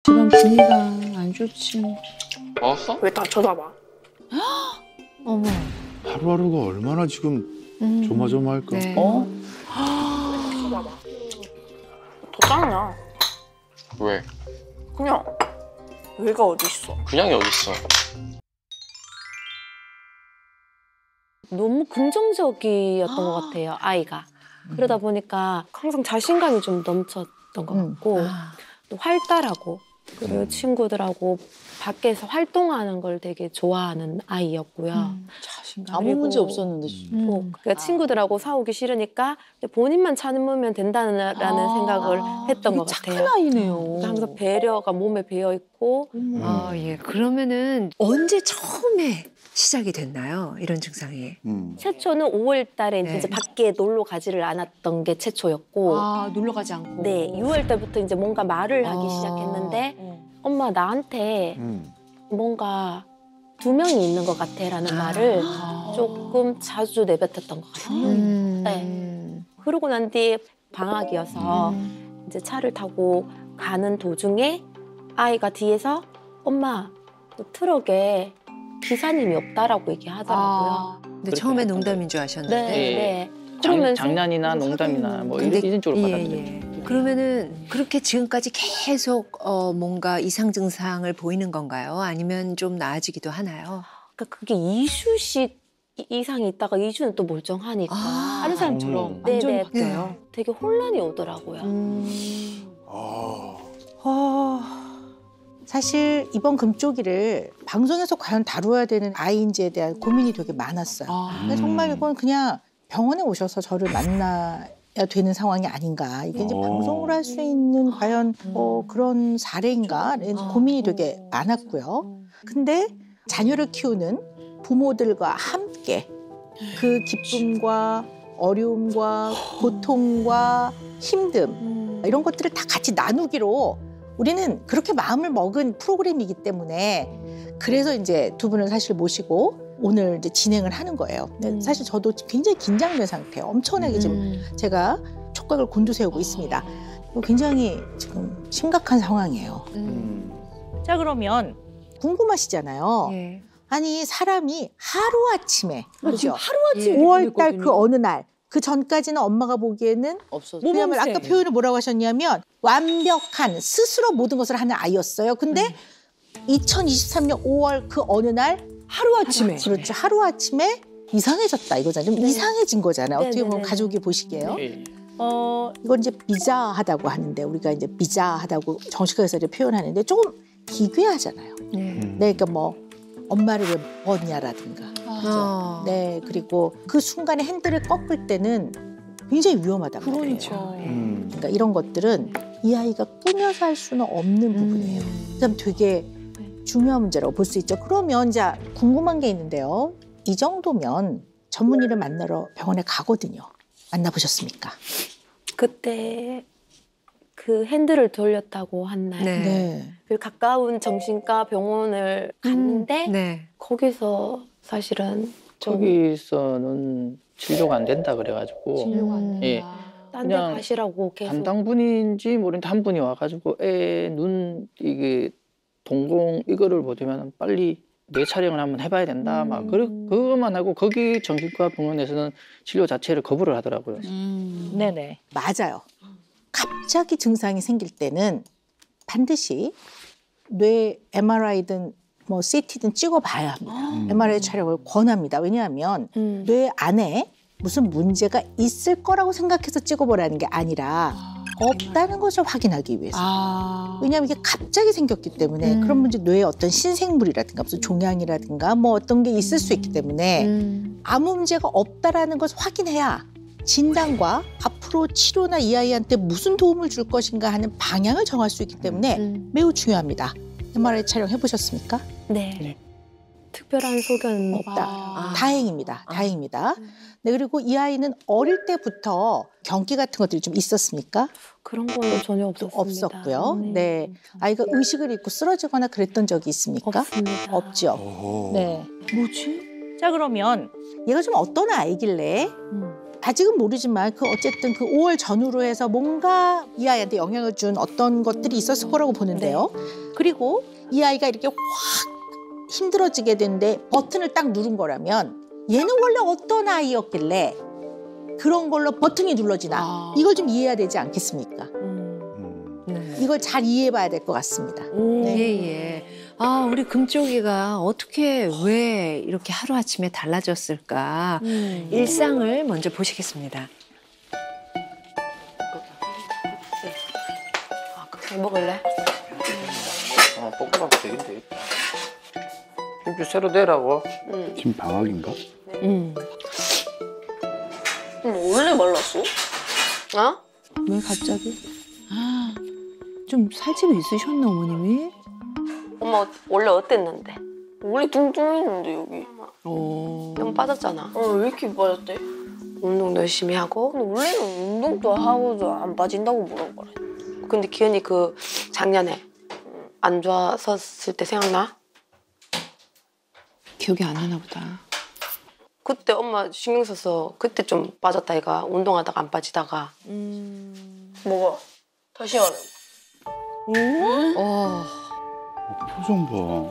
집안 분위기가 안 좋지. 먹었어? 왜 다 쳐다봐? 어머. 하루하루가 얼마나 지금 조마조마할까. 네. 쳐다봐. 더 짜증나. 왜? 그냥 왜가 어디 있어? 그냥이 어딨어? 너무 긍정적이었던 것 같아요, 아이가. 그러다 보니까 항상 자신감이 좀 넘쳤던 것 같고 또 활달하고 그리고 친구들하고 밖에서 활동하는 걸 되게 좋아하는 아이였고요. 자신감. 아무 그리고 문제 없었는데. 그러니까 친구들하고 싸우기 싫으니까 본인만 참으면 된다는 생각을 했던 것 같아요. 착한 아이네요. 항상 배려가 몸에 배어 있고 아, 예. 그러면은 언제 처음에 시작이 됐나요? 이런 증상이. 최초는 5월 달에 네. 이제 밖에 놀러 가지를 않았던 게 최초였고 아, 놀러 가지 않고. 네, 6월 달부터 이제 뭔가 말을 하기 시작했는데 엄마 나한테 뭔가 두 명이 있는 것 같아라는 말을 조금 자주 내뱉었던 것 같아요. 네. 그러고 난 뒤에 방학이어서 이제 차를 타고 가는 도중에 아이가 뒤에서 엄마 그 트럭에 기사님이 없다라고 얘기하더라고요. 근데 처음에 농담인 줄 아셨는데. 네, 예. 네. 그러면서 장난이나 농담이나 뭐 근데- 이런 쪽으로 예, 받아들여. 예. 그러면은 그렇게 지금까지 계속 뭔가 이상 증상을 보이는 건가요? 아니면 좀 나아지기도 하나요? 그러니까 그게 2주씩 이상이 있다가 2주는 또 멀쩡하니까 다른 사람처럼 네, 완전 네. 바뀌어요. 되게 혼란이 오더라고요. 사실 이번 금쪽이를 방송에서 과연 다루어야 되는 아이인지에 대한 고민이 되게 많았어요. 근데 정말 이건 그냥 병원에 오셔서 저를 만나야 되는 상황이 아닌가. 이게 이제 방송을 할 수 있는 과연 그런 사례인가? 고민이 되게 많았고요. 근데 자녀를 키우는 부모들과 함께 그 기쁨과 어려움과 고통과 힘듦 이런 것들을 다 같이 나누기로 우리는 그렇게 마음을 먹은 프로그램이기 때문에 그래서 이제 두 분을 사실 모시고 오늘 이제 진행을 하는 거예요. 근데 사실 저도 굉장히 긴장된 상태예요. 엄청나게 지금 제가 촉각을 곤두세우고 있습니다. 굉장히 지금 심각한 상황이에요. 자, 그러면 궁금하시잖아요. 예. 아니 사람이 하루아침에 그렇죠? 하루아침에 5월 달 그 어느 날 그 전까지는 엄마가 보기에는 없어서. 왜냐하면 아까 표현을 뭐라고 하셨냐면 완벽한 스스로 모든 것을 하는 아이였어요. 근데 2023년 5월 그 어느 날 하루아침에. 그렇죠. 하루아침에 이상해졌다 이거잖아요. 좀 네. 이상해진 거잖아요. 어떻게 보면 네네네. 가족이 보시게요. 예. 이건 이제 비자하다고 하는데 우리가 이제 비자하다고 정식에서 이제 표현하는데 조금 기괴하잖아요. 네, 그러니까 뭐 엄마를 왜 먹었냐라든가. 네, 그리고 그 순간에 핸들을 꺾을 때는 굉장히 위험하단 말이에요. 그러니까 이런 것들은 이 아이가 꾸며서 할 수는 없는 부분이에요. 그다음 되게 중요한 문제라고 볼 수 있죠. 그러면 이제 궁금한 게 있는데요. 이 정도면 전문의를 만나러 병원에 가거든요. 만나보셨습니까? 그때 그 핸들을 돌렸다고 한 날, 네. 그 가까운 정신과 병원을 갔는데 네. 거기서 사실은 좀 거기서는 치료가 안 된다 그래가지고 진료가 안 예. 된다. 딴 데 그냥 가시라고 계속 담당분인지 모르는데 한 분이 와가지고 애 눈 이게 동공 이거를 보려면 빨리 뇌 촬영을 한번 해봐야 된다 막 그것만 하고 거기 정신과 병원에서는 치료 자체를 거부를 하더라고요. 네네. 맞아요. 갑자기 증상이 생길 때는 반드시 뇌 MRI든 뭐 CT든 찍어봐야 합니다. MRI 촬영을 권합니다. 왜냐하면 뇌 안에 무슨 문제가 있을 거라고 생각해서 찍어보라는 게 아니라 없다는 것을 확인하기 위해서. 왜냐하면 이게 갑자기 생겼기 때문에 그런 문제 뇌에 어떤 신생물이라든가 무슨 종양이라든가 뭐 어떤 게 있을 수 있기 때문에 아무 문제가 없다라는 것을 확인해야 진단과 앞으로 치료나 이 아이한테 무슨 도움을 줄 것인가 하는 방향을 정할 수 있기 때문에 매우 중요합니다. MRI 촬영 해보셨습니까? 네. 특별한 소견은 없다. 다행입니다. 다행입니다. 네, 그리고 이 아이는 어릴 때부터 경기 같은 것들이 좀 있었습니까? 그런 거는 전혀 없었습니다. 없었고요. 네, 아이가 의식을 잃고 쓰러지거나 그랬던 적이 있습니까? 없습니다. 없죠. 네. 뭐지? 자, 그러면 얘가 좀 어떤 아이길래 아직은 모르지만 그 어쨌든 그 5월 전후로 해서 뭔가 이 아이한테 영향을 준 어떤 것들이 있었을 거라고 보는데요. 그리고 이 아이가 이렇게 확 힘들어지게 되는데 버튼을 딱 누른 거라면 얘는 원래 어떤 아이였길래 그런 걸로 버튼이 눌러지나 이걸 좀 이해해야 되지 않겠습니까? 이걸 잘 이해해봐야 될 것 같습니다. 예. 아, 우리 금쪽이가 어떻게 왜 이렇게 하루아침에 달라졌을까? 일상을 먼저 보시겠습니다. 잘 먹을래? 볶음밥 되긴데. 김치 새로 내라고. 지금 방학인가? 원래 말랐어? 어? 왜 갑자기? 좀 살집이 있으셨나 어머님이? 엄마 원래 어땠는데? 원래 뚱뚱했는데 여기. 형 빠졌잖아. 왜 이렇게 빠졌대? 운동도 열심히 하고. 근데 원래는 운동도 하고도 안 빠진다고 뭐라고 말해. 근데 기현이 그 작년에 안 좋았었을 때 생각나? 기억이 안 나나 보다. 그때 엄마 신경 써서 그때 좀 빠졌다 얘가. 운동하다가 안 빠지다가. 뭐가? 다시 말해. 표정 봐.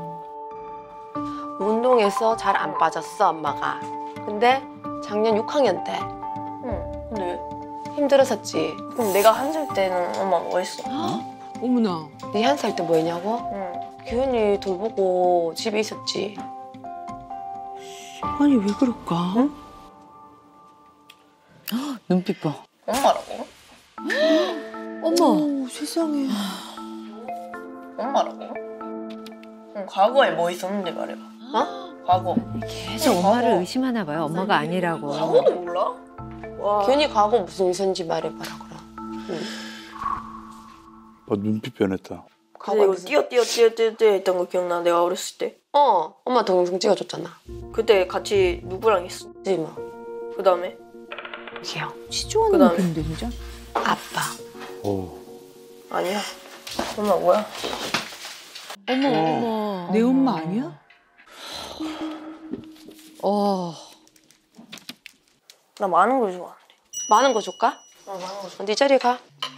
운동해서 잘 안 빠졌어 엄마가. 근데 작년 6학년 때 근데 왜? 힘들었었지. 그럼 내가 한 살 때는 엄마 뭐 했어? 어머나. 네 한 살 때 뭐 했냐고? 기현이 돌보고 집에 있었지. 아니 왜 그럴까? 눈빛 봐. 엄마라고? 어머 세상에. 엄마라고? 그럼 과거에 뭐 있었는데 말해봐. 과거. 계속 엄마를 의심하나 봐요. 엄마가 아니라고. 과거도 몰라? 와. 기현이 과거 무슨 있었는지 말해봐라 그럼. 눈빛 변했다. 근데 이거 뛰어 했던 거 기억나? 내가 어렸을 때. 엄마 동영상 찍어줬잖아. 그때 같이 누구랑 했어? 그치 뭐. 그 다음에? 기억. 치조하는 그다음에? 느낌인데 진짜? 아빠. 아니야. 엄마 뭐야? 어머. 내 엄마 아니야? 나 많은 걸 좋아하는데. 많은 거 줄까? 많은 거 좋아. 네 자리 가.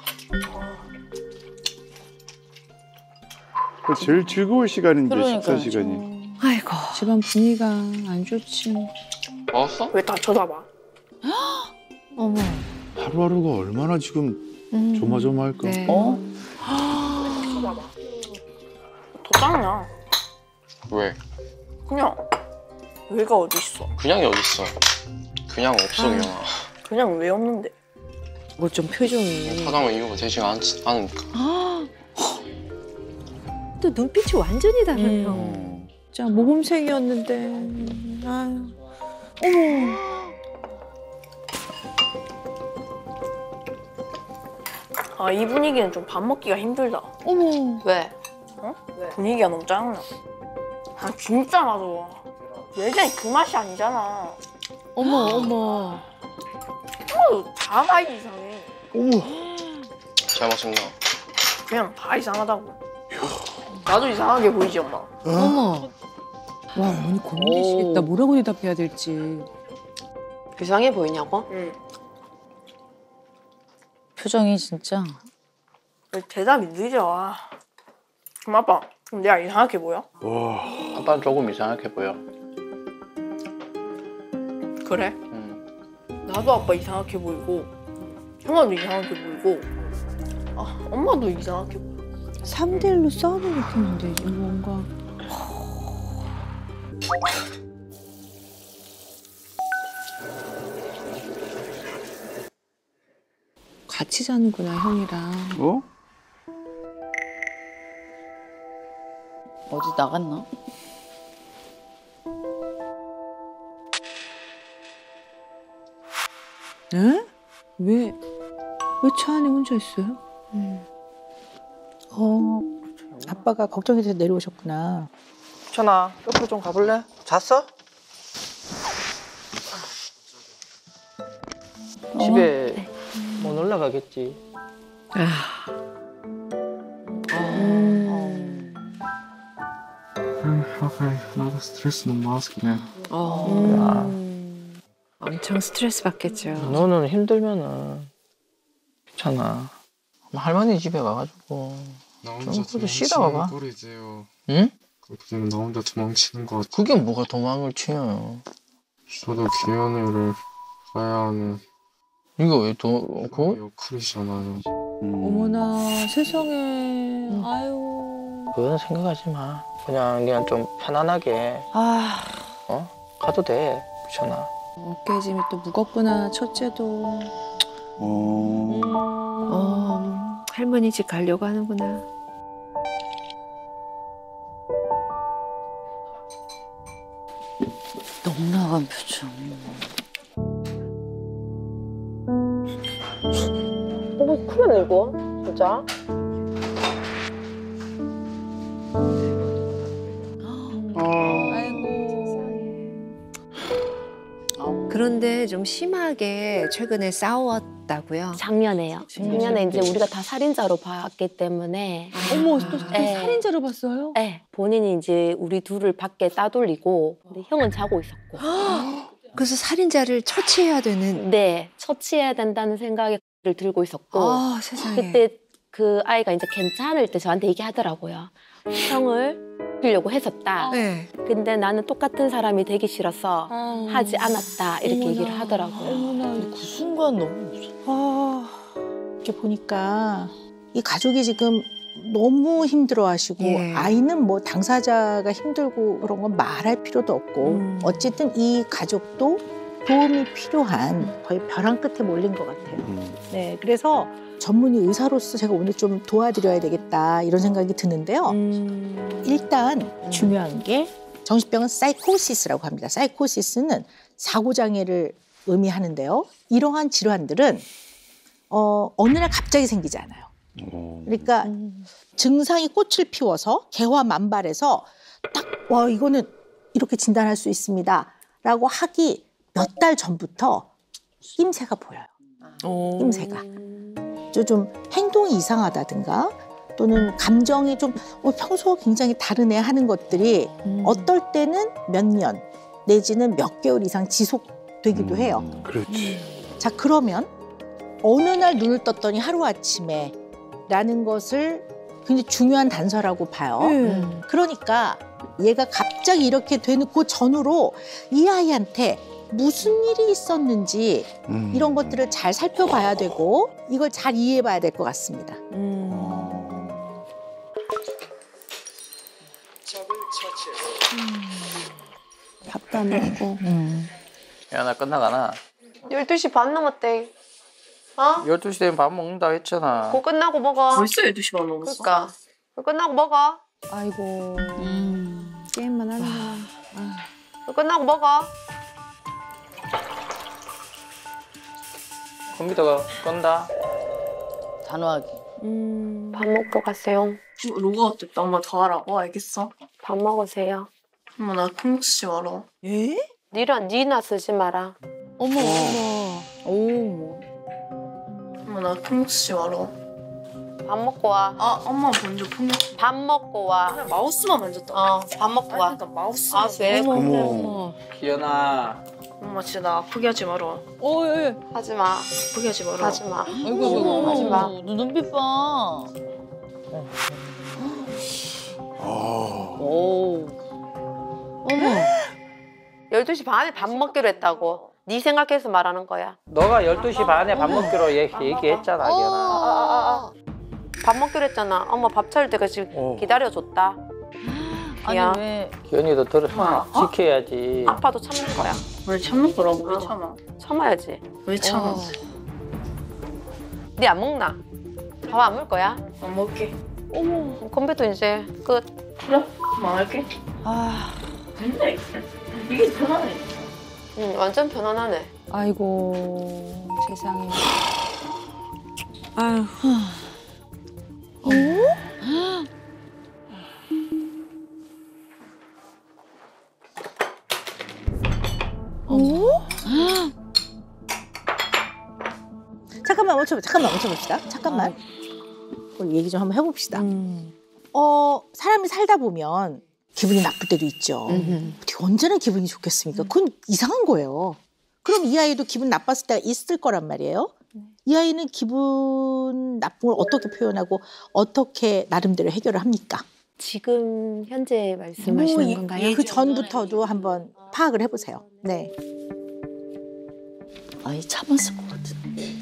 그 제일 즐거울 시간인데 그러니까요. 식사 시간이. 아이고. 집안 분위기가 안 좋지. 먹었어? 왜 다 쳐다봐? 어머. 하루하루가 얼마나 지금 조마조마할까. 네. 쳐다봐. 더 짱이야. 왜? 그냥 왜가 어디 있어? 그냥이 어딨어? 그냥 없어 그냥. 그냥 왜 없는데? 뭐 좀 표정이. 사장은 이유가 되지 않으니까. 또 눈빛이 완전히 달라요. 진짜 모범생이었는데. 아유. 어머. 아, 이 분위기는 좀 밥 먹기가 힘들다. 어머. 왜? 분위기가 너무 짱나. 아, 진짜 맞아. 예전에 그 맛이 아니잖아. 어머. 다 맛이 이상해. 잘 먹습니다. 그냥 다 이상하다고. 나도 이상하게 보이지, 엄마? 어머. 와 어머니 고민되시겠다. 뭐라고 대답해야 될지. 이상해 보이냐고? 응. 표정이 진짜. 왜 대답이 늦어? 그럼 아빠, 그럼 내가 이상하게 보여? 아빠는 조금 이상하게 보여. 그래? 나도 아빠 이상하게 보이고, 형아도 이상하게 보이고, 아, 엄마도 이상하게 보여. 3대1로 싸우는 느낌인데 지금 뭔가. 같이 자는구나 형이랑. 어디 나갔나? 에? 왜 차 안에 혼자 있어요? 아빠가 걱정이 돼서 내려오셨구나. 천아, 옆으로 좀 가볼래? 잤어? 집에 못 올라가겠지. Fuck, надо стресс на маске, man. 아, 엄청 스트레스 받겠죠. 너는 힘들면은 괜찮아. 할머니 집에 가가지고 나 좀 혼자 그래도 쉬다가 가. 도망치는 꼴이지요. 응? 그렇게 되면 나 혼자 도망치는 것 같아. 그게 뭐가 도망을 치요? 저도 김연우를 가야 하는 이거 왜 그? 역할이잖아요. 어머나 세상에. 아유. 그건 생각하지 마. 그냥 좀 편안하게 아 가도 돼. 괜찮아. 어깨짐이 또 무겁구나 첫째도. 할머니 집 가려고 하는구나. 넉나간 표정. 큰일 나 이거 진짜. 그런데 좀 심하게 최근에 싸웠다고요? 작년에요. 작년에 이제 우리가 다 살인자로 봤기 때문에. 어머 또 네. 살인자로 봤어요? 네, 본인이 이제 우리 둘을 밖에 따돌리고 근데 형은 자고 있었고. 그래서 살인자를 처치해야 되는. 네, 처치해야 된다는 생각을 들고 있었고. 아, 세상에. 그때 그 아이가 이제 괜찮을 때 저한테 얘기하더라고요. 형을 죽이려고 했었다. 네. 근데 나는 똑같은 사람이 되기 싫어서 하지 않았다. 이렇게 어머나. 얘기를 하더라고요. 어머나. 그 순간 너무 무서워. 아, 이렇게 보니까 이 가족이 지금 너무 힘들어하시고 예. 아이는 뭐 당사자가 힘들고 그런 건 말할 필요도 없고 어쨌든 이 가족도 도움이 필요한 거의 벼랑 끝에 몰린 것 같아요. 네, 그래서 전문의 의사로서 제가 오늘 좀 도와드려야 되겠다 이런 생각이 드는데요. 일단 중요한 게 정신병은 사이코시스라고 합니다. 사이코시스는 사고장애를 의미하는데요. 이러한 질환들은 어느 날 갑자기 생기지 않아요. 그러니까 증상이 꽃을 피워서 개화 만발해서 딱 와 이거는 이렇게 진단할 수 있습니다. 라고 하기 몇 달 전부터 낌새가 보여요. 낌새가. 좀 행동이 이상하다든가 또는 감정이 좀 평소와 굉장히 다르네 하는 것들이 어떨 때는 몇 년 내지는 몇 개월 이상 지속되기도 해요. 그렇지. 자, 그러면 어느 날 눈을 떴더니 하루아침에 라는 것을 굉장히 중요한 단서라고 봐요. 그러니까 얘가 갑자기 이렇게 되는 그 전후로 이 아이한테 무슨 일이 있었는지 이런 것들을 잘 살펴봐야 되고 이걸 잘 이해해봐야 될 것 같습니다. 밥도 안 먹고. 야, 나 끝나가나? 12시 반 넘었대. 어? 12시 되면 밥 먹는다 했잖아. 그거 끝나고 먹어. 벌써 12시 반 넘었어. 그러니까. 그거 끝나고 먹어. 아이고. 게임만 하는구나. 그거 끝나고 먹어. 컴퓨터가 끈다. 단호하게. 밥 먹고 가세요. 로가 어땠다. 엄마 더 하라고. 알겠어? 밥 먹으세요. 엄마 나 콩 쓰지 마라. 예? 니나 쓰지 마라. 어머 어머. 엄마 나 콩 쓰지 마라. 밥 먹고 와. 아 엄마 먼저 폰을. 밥 먹고 와. 그냥 마우스만 만졌다. 밥 먹고 와. 그러니까 마우스만. 아, 왜? 어머. 기현아. 엄마 진짜 나 아프게 하지 마라. 예. 하지 마. 아프게 하지 마라. 하지 마. 아이고 하지 마. 너 눈빛 봐. 오. 어머. 12시 반에 밥 먹기로 했다고. 네 생각해서 말하는 거야. 너가 12시 반에 밥 먹기로 얘기했잖아, 기현아. 밥 먹기로 했잖아. 엄마 밥 차릴 때까지 기다려줬다. 아니 야. 왜? 기현이도 지켜야지. 아빠도 참는 거야. 왜 참는 거라고? 왜 참아? 참아야지. 왜 참아? 네 안 먹나? 밥 안 먹을 거야? 안 먹게. 어머. 컴퓨터 이제 끝. 그래? 망할게. 아. 근데 이게 편하네. 응, 완전 편안하네. 아이고 세상에. 아유. 잠깐만 멈춰봅시다. 잠깐만. 우리 얘기 좀 한번 해봅시다. 사람이 살다 보면 기분이 나쁠 때도 있죠. 어떻게 언제나 기분이 좋겠습니까? 그건 이상한 거예요. 그럼 이 아이도 기분 나빴을 때가 있을 거란 말이에요. 이 아이는 기분 나쁜 걸 어떻게 표현하고 어떻게 나름대로 해결을 합니까? 지금 현재 말씀하시는 건가요? 그 전부터도 한번 파악을 해보세요. 네. 아이 참았을 것 같은데.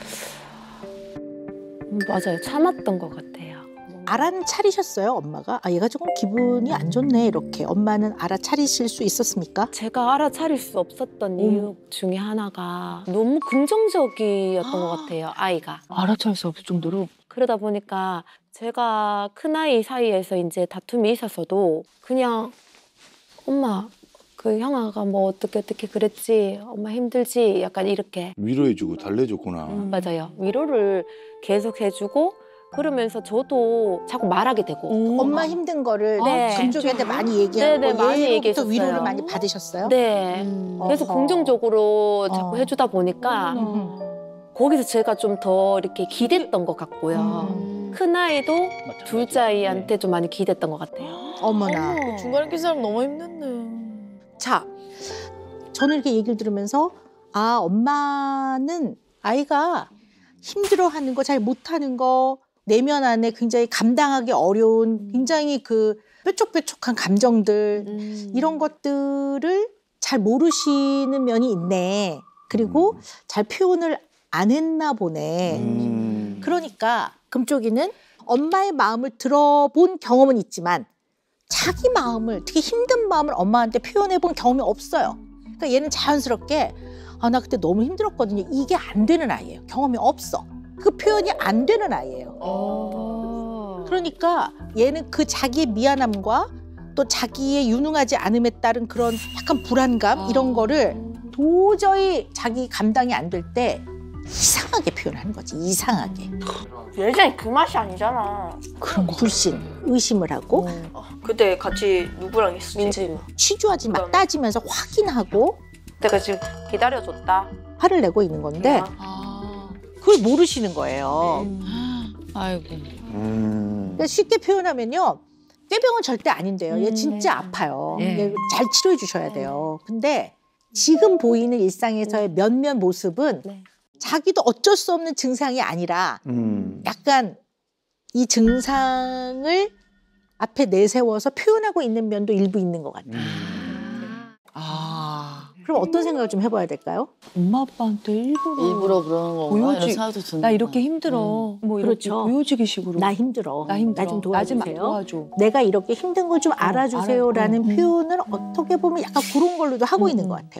맞아요. 참았던 것 같아요. 알아차리셨어요, 엄마가? 아, 얘가 조금 기분이 안 좋네, 이렇게. 엄마는 알아차리실 수 있었습니까? 제가 알아차릴 수 없었던 이유 중에 하나가 너무 긍정적이었던 것 같아요, 아이가. 알아차릴 수 없을 정도로. 그러다 보니까 제가 큰아이 사이에서 이제 다툼이 있었어도 그냥 엄마, 그 형아가 뭐 어떻게 그랬지, 엄마 힘들지, 약간 이렇게. 위로해주고 달래줬구나. 맞아요. 위로를 계속 해주고 그러면서 저도 자꾸 말하게 되고. 엄마 힘든 거를 네. 금쪽이한테 많이 얘기하고 네네, 많이 얘로부터 얘기했었어요. 위로를 많이 받으셨어요? 네. 그래서 어허. 긍정적으로 자꾸 해주다 보니까 음. 거기서 제가 좀 더 이렇게 기댔던 것 같고요. 큰아이도 둘째 아이한테 좀 많이 기댔던 것 같아요. 어머나. 중간에 낀 사람 너무 힘든데. 자, 저는 이렇게 얘기를 들으면서 아, 엄마는 아이가 힘들어하는 거, 잘 못하는 거, 내면 안에 굉장히 감당하기 어려운 굉장히 그 뾰족뾰족한 감정들 이런 것들을 잘 모르시는 면이 있네. 그리고 잘 표현을 안 했나 보네. 그러니까 금쪽이는 엄마의 마음을 들어본 경험은 있지만 자기 마음을, 특히 힘든 마음을 엄마한테 표현해 본 경험이 없어요. 그러니까 얘는 자연스럽게 아, 나 그때 너무 힘들었거든요. 이게 안 되는 아이예요. 경험이 없어. 그 표현이 안 되는 아이예요. 그러니까 얘는 그 자기의 미안함과 또 자기의 유능하지 않음에 따른 그런 약간 불안감 이런 거를 도저히 자기 감당이 안 될 때 이상하게 표현하는 거지. 이상하게. 예전에 그 맛이 아니잖아. 그런 거. 불신, 의심을 하고 그때 같이 누구랑 있었지? 민지. 취조하지 막 따지면서 확인하고 내가 지금 기다려줬다. 화를 내고 있는 건데 그걸 모르시는 거예요. 아이고. 그러니까 쉽게 표현하면요. 꾀병은 절대 아닌데요. 얘 진짜 아파요. 얘 잘 치료해 주셔야 돼요. 근데 지금 보이는 일상에서의 몇몇 모습은 자기도 어쩔 수 없는 증상이 아니라 약간 이 증상을 앞에 내세워서 표현하고 있는 면도 일부 있는 것 같아요. 그럼 어떤 생각을 좀 해봐야 될까요? 엄마 아빠한테 일부러 그러는 거구나. 이런 생각도 드는 나 이렇게 거야. 힘들어. 뭐 이렇게 그렇죠. 보여지기 식으로. 나 힘들어. 나 힘들어. 나 좀 나 좀 도와주세요. 도와줘. 내가 이렇게 힘든 걸 좀 알아주세요라는 표현을 어떻게 보면 약간 그런 걸로도 하고 있는 것 같아요.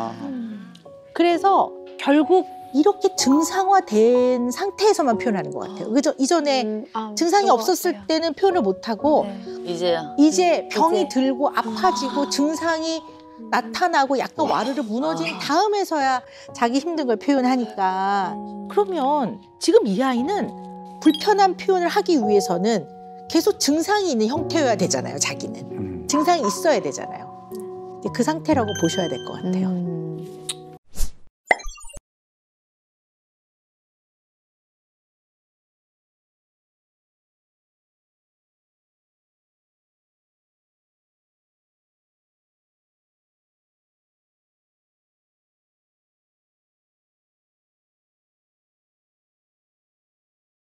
그래서 결국 이렇게 증상화된 상태에서만 표현하는 것 같아요. 그죠? 이전에 증상이 없었을 때는 표현을 못하고 이제 병이 들고 아파지고 증상이 나타나고 약간 와르르 무너진 다음에서야 자기 힘든 걸 표현하니까 그러면 지금 이 아이는 불편한 표현을 하기 위해서는 계속 증상이 있는 형태여야 되잖아요. 자기는 증상이 있어야 되잖아요. 그 상태라고 보셔야 될 것 같아요.